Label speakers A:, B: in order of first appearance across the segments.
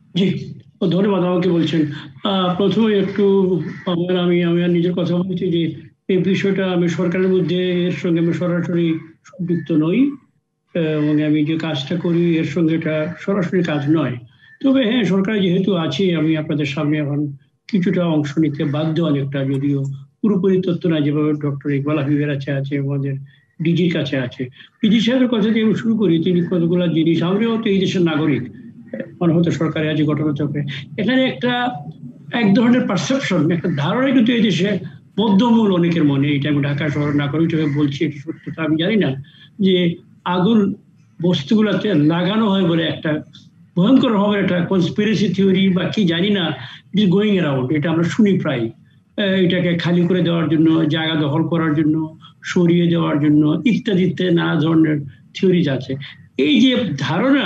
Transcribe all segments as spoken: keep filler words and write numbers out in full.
A: জি, ধন্যবাদ আমাকে বলছেন। আহ, প্রথমে একটু আমার আমি আমি আর নিজের কথা বলছি যে এই বিষয়টা আমি সরকারের মধ্যে এর সঙ্গে আমি সরাসরি সম্পৃক্ত নই, আহ, এবং আমি যে কাজটা করি এর সঙ্গে এটা সরাসরি কাজ নয়। তবে হ্যাঁ, সরকার যেহেতু আছে, আমি আপনাদের সামনে এখন কিছুটা অংশ নিতে বাধ্য, অনেকটা, যদিও পুরোপুরি তথ্য না, যেভাবে ডক্টর ইকবাল হাবিবের কাছে আছে, আমাদের ডিজির কাছে আছে। ডিজি সাহেবের কথা দিয়ে আমি শুরু করি। তিনি কতগুলো জিনিস, আমরাও তো এই দেশের নাগরিক, মনে হতো সরকারি আছে ঘটনা চক্রে, এখানে একটা এক ধরনের পারসেপশন, একটা ধারণা কিন্তু এই দেশে বদ্ধমূল অনেকের মনে। এটা আমি ঢাকা শহর নাগরিক হিসেবে বলছি, এটা সত্যতা আমি জানি না, যে আগুন বস্তুগুলাতে লাগানো হয় বলে একটা ভয়ঙ্কর ভাবে একটা কনস্পিরেসি থিওরি বা কি জানি না, ইট ইজ গোয়িং অ্যারাউন্ড। এটা আমরা শুনি প্রায়। আহ, এটাকে খালি করে দেওয়ার জন্য, জায়গা দখল করার জন্য, সরিয়ে দেওয়ার জন্য, ইত্যাদি ইত্যাদি নানা ধরনের থিওরিজ আছে। এই যে ধারণা,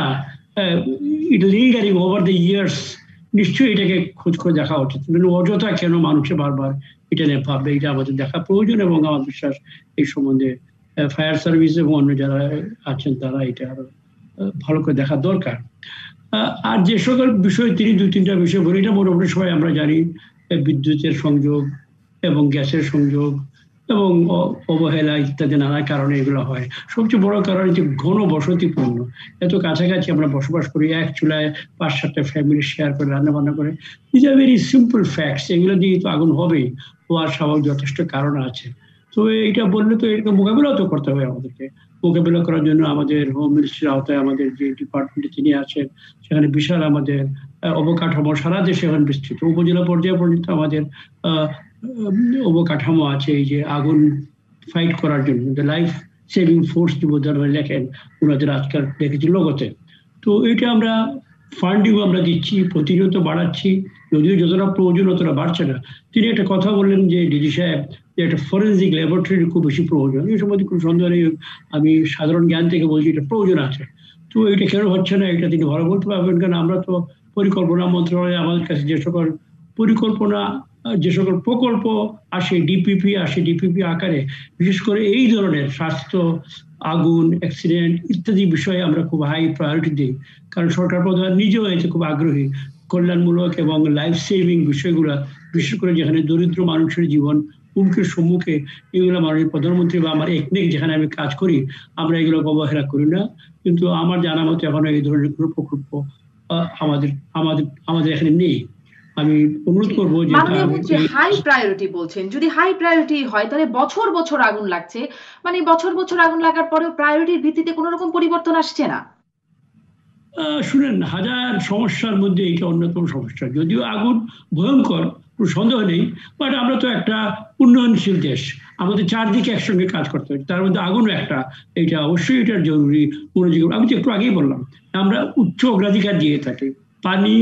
A: it lingering over the years, নিশ্চয়ই এটাকে খোঁজ করে দেখা উচিত। কিন্তু অযথা কেন মানুষে বারবার এটা নিয়ে ভাববে, এটা আমাদের দেখা প্রয়োজন। এবং আমার বিশ্বাস এই সম্বন্ধে ফায়ার সার্ভিস এবং অন্য যারা আছেন তারা এটা আরো আহ, ভালো করে দেখা দরকার। আহ, আর যে সকল বিষয় তিনি দুই তিনটা বিষয় বলে, এটা মোটামুটি সবাই আমরা জানি। আহ, বিদ্যুতের সংযোগ এবং গ্যাসের সংযোগ এবং অ- অবহেলা ইত্যাদি নানা কারণে এগুলো হয়। সবচেয়ে বড় কারণ হচ্ছে ঘন বসতিপূর্ণ। এত কাছাকাছি আমরা বসবাস করি, এক চুলায় পাঁচ সাতটা ফ্যামিলি শেয়ার করে রান্না বান্না করে। This are very simple facts, এগুলো দিয়ে তো আগুন হবেই, হওয়ার স্বাভাবিক যথেষ্ট কারণ আছে। তো এটা বললে তো এরকম মোকাবিলাও তো করতে হবে আমাদেরকে। মোকাবিলা করার জন্য আমাদের হোম মিনিস্ট্রির আওতায় আমাদের যে ডিপার্টমেন্টে তিনি আছেন, সেখানে বিশাল আমাদের আহ, অবকাঠামো সারা দেশে এখন বিস্তৃত, উপজেলা পর্যায়ে পর্যন্ত আমাদের আহ, উম, অবকাঠামো আছে এই যে আগুন ফাইট করার জন্য। লাইফ সেভিং ফোর্স যে বোধহয় লেখেন ওনাদের আজকাল দেখেছি লোগোতে। তো এটা আমরা ফান্ডিং আমরা দিচ্ছি, প্রতিনিয়ত বাড়াচ্ছি, যদিও যতটা প্রয়োজন অতটা বাড়ছে না। তিনি একটা কথা বললেন যে ডিজি সাহেব, যে একটা ফরেন্সিক ল্যাবরেটরির খুব বেশি প্রয়োজন। এই সম্বন্ধে কোনো সন্দেহ নেই, আমি সাধারণ জ্ঞান থেকে বলছি এটা প্রয়োজন আছে। তো এটা কেন হচ্ছে না, এটা তিনি ভালো বলতে পারবেন, কারণ আমরা তো পরিকল্পনা মন্ত্রণালয়ে আমাদের কাছে যে সকল পরিকল্পনা, আহ, যে সকল প্রকল্প আসে, ডিপিপি আসে, ডিপিপি আকারে, বিশেষ করে এই ধরনের স্বাস্থ্য, আগুন, অ্যাক্সিডেন্ট ইত্যাদি বিষয়ে আমরা খুব হাই প্রায়োরিটি দিই। কারণ সরকার প্রধান নিজেও এতে খুব আগ্রহী। কল্যাণমূলক এবং লাইফ সেভিং বিষয়গুলা, বিশেষ করে যেখানে দরিদ্র মানুষের জীবন হুমকির সম্মুখে, এগুলো মাননীয় প্রধানমন্ত্রী বা আমার একনেক যেখানে আমি কাজ করি, আমরা এগুলো অবহেলা করি না। কিন্তু আমার জানা মতো এখনো এই ধরনের কোনো প্রকল্প আহ, আমাদের আমাদের আমাদের এখানে নেই। আমি অনুরোধ
B: জি,
A: করবো যে তা
B: মাননীয়
A: আমি
B: মন্ত্রী
A: এই
B: হাই প্রায়োরিটি বলছেন। যদি হাই প্রায়োরিটি হয় তাহলে বছর বছর আগুন লাগছে, মানে বছর বছর আগুন লাগার পরেও প্রায়োরিটির ভিত্তিতে কোনো রকম পরিবর্তন আসছে না।
A: আহ, শুনেন, হাজার সমস্যার মধ্যে এটা অন্যতম সমস্যা। যদিও আগুন ভয়ঙ্কর, কোনো সন্দেহ নেই, বাট আমরা তো একটা উন্নয়নশীল দেশ, আমাদের চারদিকে একসঙ্গে কাজ করতে হবে, তার মধ্যে আগুনও একটা। এটা অবশ্যই এটার জরুরি মনোযোগ। আমি তো একটু আগেই বললাম, আমরা উচ্চ অগ্রাধিকার দিয়ে থাকি। পানি,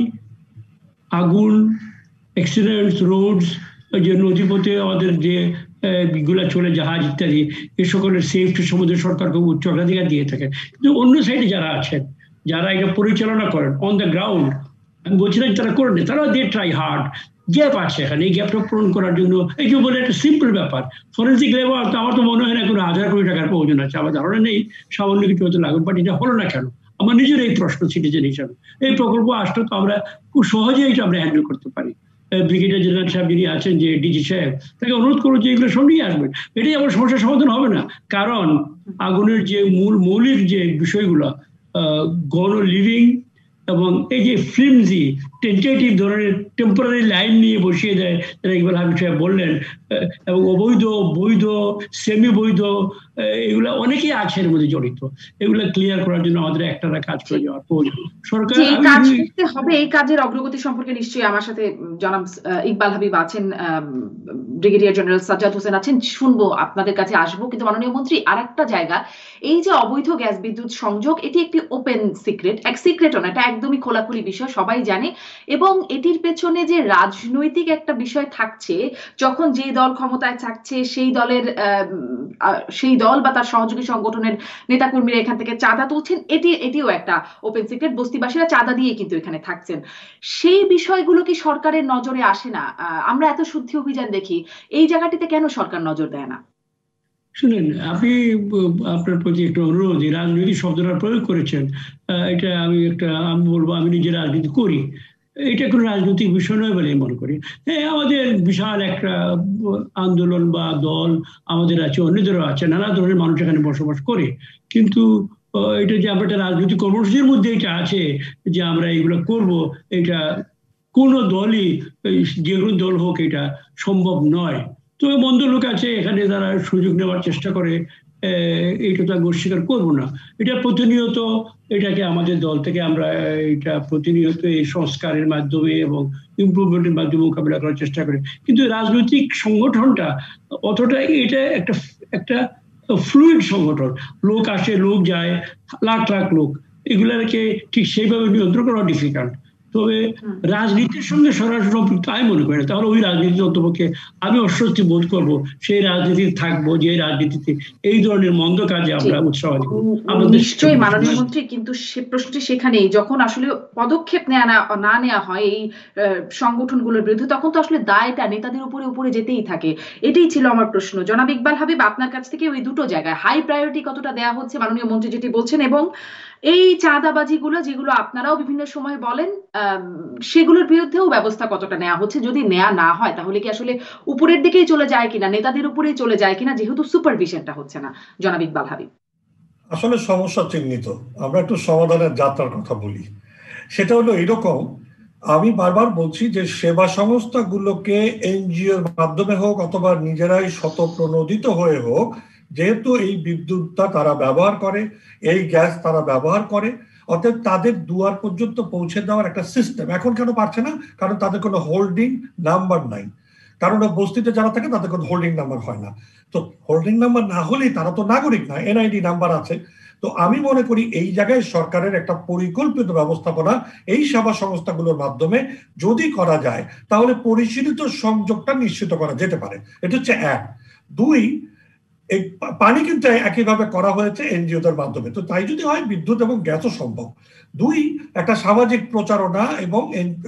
A: আগুন, অ্যাক্সিডেন্টস, রোডস, যে নদীপথে আমাদের যে আহ, গুলা চলে, জাহাজ ইত্যাদি, এ সকলের সেফটি সম্বন্ধে সরকার খুব উচ্চ অগ্রাধিকার দিয়ে থাকে। কিন্তু অন্য সাইডে যারা আছেন, যারা এটা পরিচালনা করেন অন দ্য গ্রাউন্ড, আমি বলছি না যে তারা করেন, তারা দে ট্রাই হার্ড। গ্যাপ আছে এখানে, এই গ্যাপটা পূরণ করার জন্য, এই যে বলে একটা সিম্পল ব্যাপার, ফরেন্সিক লেবার, তো আমার তো মনে হয় না কোনো হাজার কোটি টাকার প্রয়োজন আছে। আমার ধারণা নেই সামান্য কিছু হতে লাগবে, বাট এটা হলো না কেন? আমার নিজের এই প্রশ্ন, সিটিজেন হিসাবে। এই প্রকল্প আসলে তো আমরা খুব সহজেই এটা আমরা হ্যান্ডেল করতে পারি। ব্রিগেডিয়ার জেনারেল সাহেব যিনি আছেন, যে ডিজি সাহেব, তাকে অনুরোধ করবো যে এগুলো সঙ্গেই আসবেন। এটাই আমার সমস্যার সমাধান হবে না। কারণ আগুনের যে মূল মৌলিক যে বিষয়গুলো, গণ লিভিং এবং এই যে ফিল্মজি টেন্টেটিভ ধরনের টেম্পোরারি লাইন নিয়ে বসিয়ে দেয়, যারা ইকবাল হাবিব সাহেব বললেন, আহ, এবং অবৈধ, বৈধ, সেমি বৈধ, আহ, এগুলা অনেকেই আছে এর মধ্যে জড়িত। এগুলা ক্লিয়ার করার জন্য আমাদের একটা কাজ
B: জি,
A: করে যাওয়ার প্রয়োজন। সরকার,
B: যে এই
A: আমি
B: কাজ
A: আমি
B: করতে হবে, এই কাজের অগ্রগতি সম্পর্কে নিশ্চয়ই আমার সাথে উম, জনাব আহ, ইকবাল হাবিব আছেন, ব্রিগেডিয়ার জেনারেল সাজ্জাদ হোসেন আছেন, শুনবো, আপনাদের কাছে আসবো। কিন্তু মাননীয় মন্ত্রী, আরেকটা জায়গা, এই যে অবৈধ গ্যাস বিদ্যুৎ সংযোগ, এটি একটি ওপেন সিক্রেট, এক সিক্রেটও না, এটা একদমই খোলাখুলি বিষয়, সবাই জানে। এবং এটির পেছনে যে রাজনৈতিক একটা বিষয় থাকছে, যখন যে দল ক্ষমতায় থাকছে সেই দলের আহ, আহ, সেই দল বা তার সহযোগী সংগঠনের নেতাকর্মীরা এখান থেকে চাঁদা তুলছেন, এটি এটিও একটা ওপেন সিক্রেট। বস্তিবাসীরা চাঁদা দিয়ে কিন্তু এখানে থাকছেন। সেই বিষয়গুলো কি সরকারের নজরে আসে না? আহ, আমরা এত শুদ্ধি অভিযান দেখি, এই জায়গাটিতে কেন সরকার নজর দেয় না?
A: শুনেন, আপনি আপনার প্রতি একটা অনুরোধ, যে রাজনীতি শব্দটা প্রয়োগ করেছেন, এটা আমি একটা আমি বলবো, আমি নিজে রাজনীতি করি, এটা কোনো রাজনৈতিক বিষয় নয় বলে মনে করি। হ্যাঁ, আমাদের বিশাল একটা আন্দোলন বা দল আমাদের আছে, অন্যদেরও আছে, নানা ধরনের মানুষ এখানে বসবাস করে, কিন্তু এটা যে আমরা একটা রাজনৈতিক কর্মসূচির মধ্যে এটা আছে যে আমরা এগুলো করব, এটা কোনো দলই, যে কোনো দল হোক, এটা সম্ভব নয়। তবে মন্দ লোক আছে এখানে, যারা সুযোগ নেওয়ার চেষ্টা করে, এইটা তো আমি অস্বীকার করবো না। এটা প্রতিনিয়ত, এটাকে আমাদের দল থেকে আমরা এটা প্রতিনিয়ত এই সংস্কারের মাধ্যমে এবং ইমপ্রুভমেন্টের মাধ্যমে মোকাবিলা করার চেষ্টা করি। কিন্তু রাজনৈতিক সংগঠনটা অতটা, এটা একটা একটা ফ্লুইড সংগঠন, লোক আসে লোক যায়, লাখ লাখ লোক, এগুলাকে ঠিক সেইভাবে নিয়ন্ত্রণ করা ডিফিকাল্ট। তবে রাজনীতির সঙ্গে সরাসরি সম্পৃক্ত আমি মনে করি না, তাহলে ওই রাজনীতির অন্তপক্ষে আমি অস্বস্তি বোধ করবো, সেই রাজনীতি থাকবো যে রাজনীতিতে এই ধরনের মন্দ কাজে আমরা উৎসাহ দিব।
B: নিশ্চয়ই মাননীয় মন্ত্রী, কিন্তু সে প্রশ্নটি সেখানেই, যখন আসলে পদক্ষেপ নেওয়া না নেওয়া হয় এই সংগঠনগুলোর বিরুদ্ধে, তখন তো আসলে দায়টা নেতাদের উপরে উপরে যেতেই থাকে। এটাই ছিল আমার প্রশ্ন। জনাব ইকবাল হাবিব, আপনার কাছ থেকে ওই দুটো জায়গায় হাই প্রায়োরিটি কতটা দেওয়া হচ্ছে মাননীয় মন্ত্রী যেটি বলছেন, এবং এই চাঁদাবাজিগুলো যেগুলো আপনারাও বিভিন্ন সময় বলেন, সেগুলোর বিরুদ্ধেও ব্যবস্থা কতটা নেওয়া হচ্ছে? যদি নেওয়া না হয় তাহলে কি আসলে উপরের দিকেই চলে যায় কিনা, নেতাদের উপরেই চলে যায় কিনা, যেহেতু সুপারভিশনটা হচ্ছে না? জনাব ইকবাল হাবিব।
C: আসলে সমস্যা চিহ্নিত, আমরা একটু সমাধানের যাত্রার কথা বলি। সেটা হলো এরকম, আমি বারবার বলছি যে সেবা সংস্থাগুলোকে এনজিওর মাধ্যমে হোক অথবা নিজেরাই স্বতঃপ্রণোদিত হয়ে হোক, যেহেতু এই বিদ্যুৎটা তারা ব্যবহার করে, এই গ্যাস তারা ব্যবহার করে, অতএব তাদের দুয়ার পর্যন্ত পৌঁছে দেওয়ার একটা সিস্টেম এখন কেন পারছে না? কারণ তাদের কোনো হোল্ডিং নাম্বার নাই। কারণ বস্তিতে যারা থাকে তাদের কোনো হোল্ডিং নাম্বার হয় না। তো হোল্ডিং নাম্বার না হলেই তারা তো নাগরিক না, এনআইডি নাম্বার আছে। তো আমি মনে করি এই জায়গায় সরকারের একটা পরিকল্পিত ব্যবস্থাপনা এই সেবা সংস্থাগুলোর মাধ্যমে যদি করা যায়, তাহলে পরিশীলিত সংযোগটা নিশ্চিত করা যেতে পারে। এটা হচ্ছে এক। দুই, এই পানি কিন্তু একইভাবে করা হয়েছে এনজিওদের মাধ্যমে, তো তাই যদি হয় বিদ্যুৎ এবং গ্যাসও সম্ভব। দুই, একটা সামাজিক প্রচারণা এবং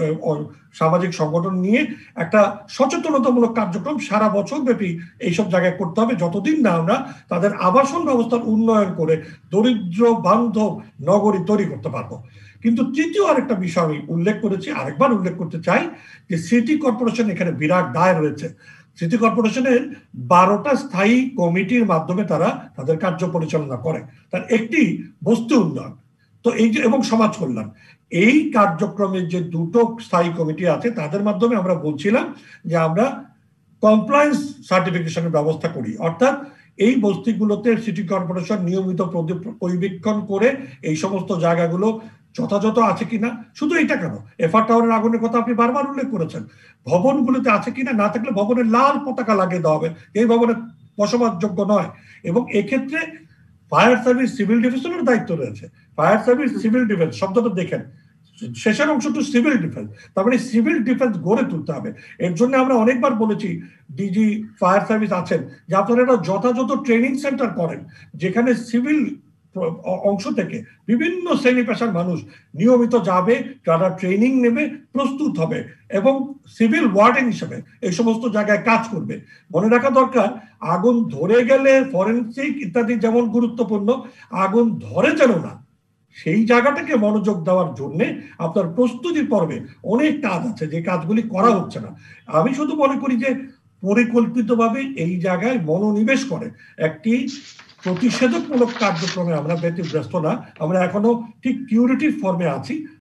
C: সামাজিক সংগঠন নিয়ে একটা সচেতনতামূলক কার্যক্রম সারা বছর ব্যাপী এইসব জায়গায় করতে হবে, যতদিন না আমরা তাদের আবাসন ব্যবস্থার উন্নয়ন করে দরিদ্র বান্ধব নগরী তৈরি করতে পারবো। কিন্তু তৃতীয় আরেকটা বিষয় আমি উল্লেখ করেছি, আরেকবার উল্লেখ করতে চাই, যে সিটি কর্পোরেশন এখানে বিরাট দায় রয়েছে। সিটি কর্পোরেশনের বারোটা স্থায়ী কমিটির মাধ্যমে তারা তাদের কার্য পরিচালনা করে। তার একটি বস্তু উন্নয়ন তো এই যে এবং সমাজ কল্যাণ, এই কার্যক্রমের যে দুটো স্থায়ী কমিটি আছে তাদের মাধ্যমে আমরা বলছিলাম যে আমরা কমপ্লায়েন্স সার্টিফিকেশনের ব্যবস্থা করি, অর্থাৎ এই বস্তিগুলোতে সিটি কর্পোরেশন নিয়মিত পরিবীক্ষণ করে এই সমস্ত জায়গাগুলো যথাযথ আছে কিনা। শুধু এটা কেন, এফআর টাওয়ারের আগুনের কথা আপনি বারবার উল্লেখ করেছেন, ভবনগুলোতে আছে কিনা, না থাকলে ভবনের লাল পতাকা লাগিয়ে দেওয়া হবে, এই ভবনে বসবাসযোগ্য নয়। এবং এক্ষেত্রে ফায়ার সার্ভিস সিভিল ডিফেন্সের দায়িত্ব রয়েছে। ফায়ার সার্ভিস সিভিল ডিফেন্স শব্দটা দেখেন, শেষের অংশটা সিভিল ডিফেন্স, তার মানে সিভিল ডিফেন্স গড়ে তুলতে হবে। এর জন্য আমরা অনেকবার বলেছি, ডিজি ফায়ার সার্ভিস আছেন, যে আপনারা একটা যথাযথ ট্রেনিং সেন্টার করেন, যেখানে সিভিল অংশ থেকে বিভিন্ন শ্রেণী পেশার মানুষ নিয়মিত যাবে, যারা ট্রেনিং নেবে, প্রস্তুত হবে এবং সিভিল ওয়ার্ডেন হিসেবে এই সমস্ত জায়গায় কাজ করবে। মনে রাখা দরকার, আগুন ধরে গেলে ফরেনসিক ইত্যাদি যেমন গুরুত্বপূর্ণ, আগুন ধরে যেন না, সেই জায়গাটাকে মনোযোগ দেওয়ার জন্য আপনার প্রস্তুতির পর্বে অনেক কাজ আছে, যে কাজগুলি করা হচ্ছে না। আমি শুধু মনে করি যে পরিকল্পিতভাবে এই জায়গায় মনোনিবেশ করে একটি প্রতিষেধকমূলক কার্যক্রমে আমরা ব্যতিব্যস্ত না, আমরা এখনো ঠিক কিউরেটিভ ফর্মে আছি।